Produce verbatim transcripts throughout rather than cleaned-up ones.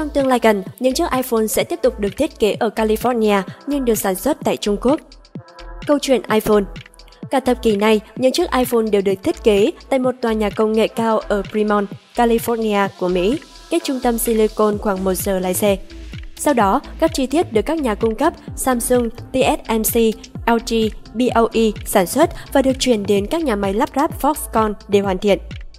Trong tương lai gần, những chiếc iPhone sẽ tiếp tục được thiết kế ở California nhưng được sản xuất tại Trung Quốc. Câu chuyện iPhone. Cả thập kỷ này, những chiếc iPhone đều được thiết kế tại một tòa nhà công nghệ cao ở Fremont, California của Mỹ, cách trung tâm Silicon khoảng một giờ lái xe. Sau đó, các chi tiết được các nhà cung cấp Samsung, tê ét em xê, lờ giê, bê ô e sản xuất và được chuyển đến các nhà máy lắp ráp Foxconn để hoàn thiện.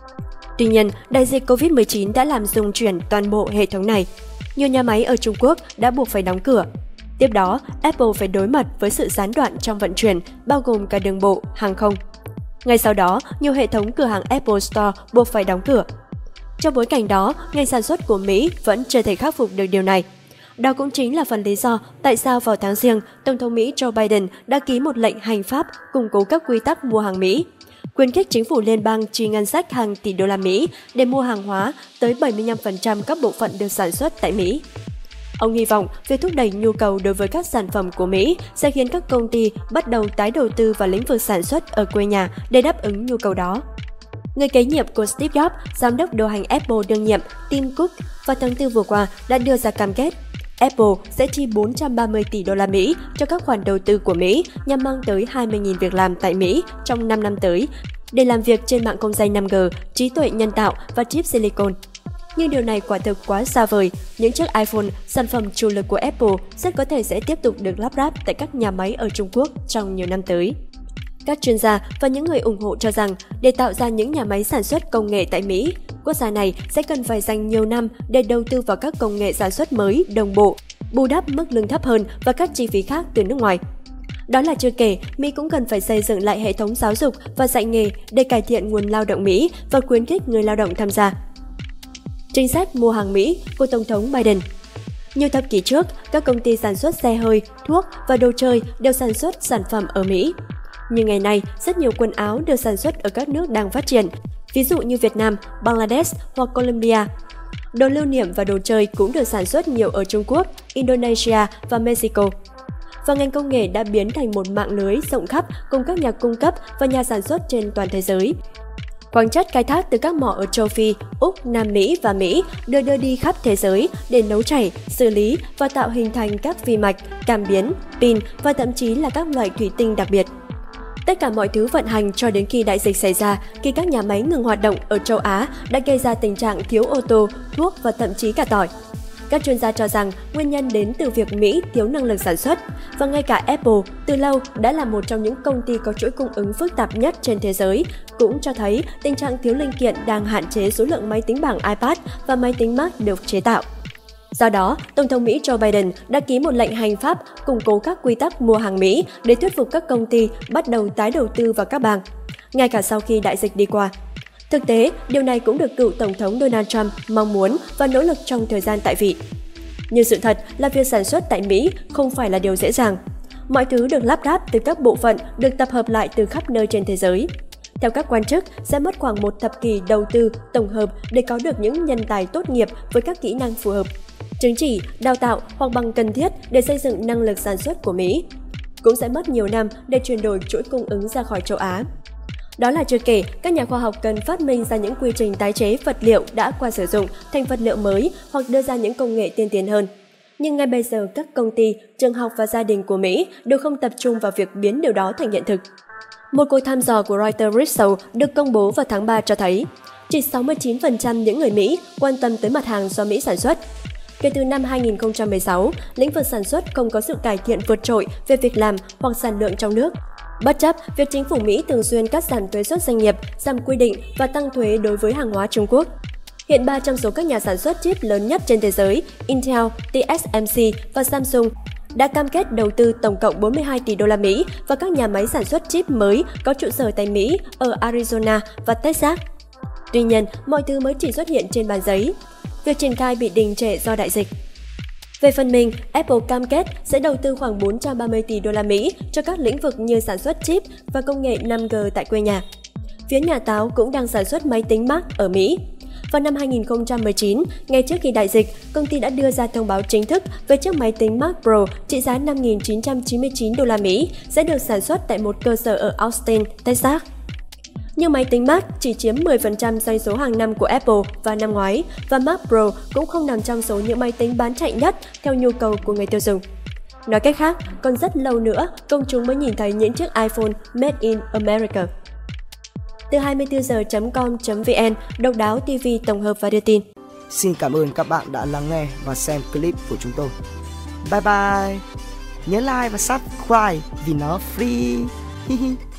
Tuy nhiên, đại dịch Covid mười chín đã làm rung chuyển toàn bộ hệ thống này. Nhiều nhà máy ở Trung Quốc đã buộc phải đóng cửa. Tiếp đó, Apple phải đối mặt với sự gián đoạn trong vận chuyển, bao gồm cả đường bộ, hàng không. Ngay sau đó, nhiều hệ thống cửa hàng Apple Store buộc phải đóng cửa. Trong bối cảnh đó, ngành sản xuất của Mỹ vẫn chưa thể khắc phục được điều này. Đó cũng chính là phần lý do tại sao vào tháng Giêng, Tổng thống Mỹ Joe Biden đã ký một lệnh hành pháp củng cố các quy tắc mua hàng Mỹ, khuyến khích chính phủ liên bang chi ngân sách hàng tỷ đô la Mỹ để mua hàng hóa tới bảy mươi lăm phần trăm các bộ phận được sản xuất tại Mỹ. Ông hy vọng việc thúc đẩy nhu cầu đối với các sản phẩm của Mỹ sẽ khiến các công ty bắt đầu tái đầu tư vào lĩnh vực sản xuất ở quê nhà để đáp ứng nhu cầu đó. Người kế nhiệm của Steve Jobs, giám đốc điều hành Apple đương nhiệm Tim Cook vào tháng tư vừa qua đã đưa ra cam kết Apple sẽ chi bốn trăm ba mươi tỷ đô la Mỹ cho các khoản đầu tư của Mỹ nhằm mang tới hai mươi nghìn việc làm tại Mỹ trong năm năm tới để làm việc trên mạng không dây năm G, trí tuệ nhân tạo và chip silicon. Nhưng điều này quả thực quá xa vời. Những chiếc iPhone, sản phẩm chủ lực của Apple, rất có thể sẽ tiếp tục được lắp ráp tại các nhà máy ở Trung Quốc trong nhiều năm tới. Các chuyên gia và những người ủng hộ cho rằng để tạo ra những nhà máy sản xuất công nghệ tại Mỹ, quốc gia này sẽ cần phải dành nhiều năm để đầu tư vào các công nghệ sản xuất mới, đồng bộ, bù đắp mức lương thấp hơn và các chi phí khác từ nước ngoài. Đó là chưa kể, Mỹ cũng cần phải xây dựng lại hệ thống giáo dục và dạy nghề để cải thiện nguồn lao động Mỹ và khuyến khích người lao động tham gia. Chính sách mua hàng Mỹ của Tổng thống Biden. Nhiều thập kỷ trước, các công ty sản xuất xe hơi, thuốc và đồ chơi đều sản xuất sản phẩm ở Mỹ. Nhưng ngày nay, rất nhiều quần áo được sản xuất ở các nước đang phát triển, ví dụ như Việt Nam, Bangladesh hoặc Colombia. Đồ lưu niệm và đồ chơi cũng được sản xuất nhiều ở Trung Quốc, Indonesia và Mexico. Và ngành công nghệ đã biến thành một mạng lưới rộng khắp cùng các nhà cung cấp và nhà sản xuất trên toàn thế giới. Khoáng chất khai thác từ các mỏ ở châu Phi, Úc, Nam Mỹ và Mỹ được đưa đi khắp thế giới để nấu chảy, xử lý và tạo hình thành các vi mạch, cảm biến, pin và thậm chí là các loại thủy tinh đặc biệt. Tất cả mọi thứ vận hành cho đến khi đại dịch xảy ra, khi các nhà máy ngừng hoạt động ở châu Á đã gây ra tình trạng thiếu ô tô, thuốc và thậm chí cả tỏi. Các chuyên gia cho rằng nguyên nhân đến từ việc Mỹ thiếu năng lực sản xuất, và ngay cả Apple từ lâu đã là một trong những công ty có chuỗi cung ứng phức tạp nhất trên thế giới, cũng cho thấy tình trạng thiếu linh kiện đang hạn chế số lượng máy tính bảng iPad và máy tính Mac được chế tạo. Do đó, Tổng thống Mỹ Joe Biden đã ký một lệnh hành pháp củng cố các quy tắc mua hàng Mỹ để thuyết phục các công ty bắt đầu tái đầu tư vào các bang, ngay cả sau khi đại dịch đi qua. Thực tế, điều này cũng được cựu Tổng thống Donald Trump mong muốn và nỗ lực trong thời gian tại vị. Nhưng sự thật là việc sản xuất tại Mỹ không phải là điều dễ dàng. Mọi thứ được lắp ráp từ các bộ phận được tập hợp lại từ khắp nơi trên thế giới. Theo các quan chức, sẽ mất khoảng một thập kỷ đầu tư tổng hợp để có được những nhân tài tốt nghiệp với các kỹ năng phù hợp, chứng chỉ, đào tạo hoặc bằng cần thiết để xây dựng năng lực sản xuất của Mỹ. Cũng sẽ mất nhiều năm để chuyển đổi chuỗi cung ứng ra khỏi châu Á. Đó là chưa kể, các nhà khoa học cần phát minh ra những quy trình tái chế vật liệu đã qua sử dụng thành vật liệu mới hoặc đưa ra những công nghệ tiên tiến hơn. Nhưng ngay bây giờ, các công ty, trường học và gia đình của Mỹ đều không tập trung vào việc biến điều đó thành hiện thực. Một cuộc thăm dò của Reuters Research được công bố vào tháng ba cho thấy chỉ sáu mươi chín phần trăm những người Mỹ quan tâm tới mặt hàng do Mỹ sản xuất. Kể từ năm hai nghìn không trăm mười sáu, lĩnh vực sản xuất không có sự cải thiện vượt trội về việc làm hoặc sản lượng trong nước. Bất chấp việc chính phủ Mỹ thường xuyên cắt giảm thuế suất doanh nghiệp, giảm quy định và tăng thuế đối với hàng hóa Trung Quốc. Hiện ba trong số các nhà sản xuất chip lớn nhất trên thế giới, Intel, tê ét em xê và Samsung, đã cam kết đầu tư tổng cộng bốn mươi hai tỷ đô la Mỹ vào các nhà máy sản xuất chip mới có trụ sở tại Mỹ ở Arizona và Texas. Tuy nhiên, mọi thứ mới chỉ xuất hiện trên bàn giấy. Việc triển khai bị đình trệ do đại dịch. Về phần mình, Apple cam kết sẽ đầu tư khoảng bốn trăm ba mươi tỷ đô la Mỹ cho các lĩnh vực như sản xuất chip và công nghệ năm G tại quê nhà. Phía nhà Táo cũng đang sản xuất máy tính Mac ở Mỹ. Vào năm hai nghìn không trăm mười chín, ngay trước khi đại dịch, công ty đã đưa ra thông báo chính thức về chiếc máy tính Mac Pro trị giá năm nghìn chín trăm chín mươi chín đô la Mỹ sẽ được sản xuất tại một cơ sở ở Austin, Texas. Nhưng máy tính Mac chỉ chiếm mười phần trăm doanh số hàng năm của Apple vào năm ngoái và Mac Pro cũng không nằm trong số những máy tính bán chạy nhất theo nhu cầu của người tiêu dùng. Nói cách khác, còn rất lâu nữa công chúng mới nhìn thấy những chiếc iPhone Made in America. Từ hai mươi tư giờ chấm com chấm vn, Độc Đáo ti vi tổng hợp và đưa tin. Xin cảm ơn các bạn đã lắng nghe và xem clip của chúng tôi. Bye bye! Nhớ like và subscribe vì nó free.